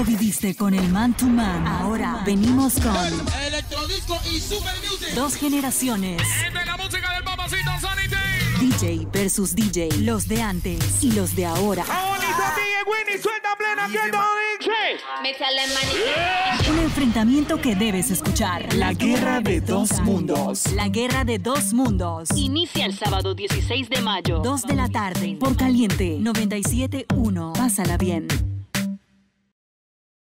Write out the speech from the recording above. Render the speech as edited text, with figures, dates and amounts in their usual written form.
Lo viviste con el Man to Man. Ahora venimos con Electrodisco y Super Music. dos generaciones. De la música del papacito Sanity. DJ versus DJ. Los de antes y los de ahora. Winnie, suelta plena que Métale manita. Un enfrentamiento que debes escuchar. La guerra de dos mundos. La guerra de dos mundos. Inicia el sábado 16 de mayo. 2 de la tarde. Por Caliente 97.1. Pásala bien.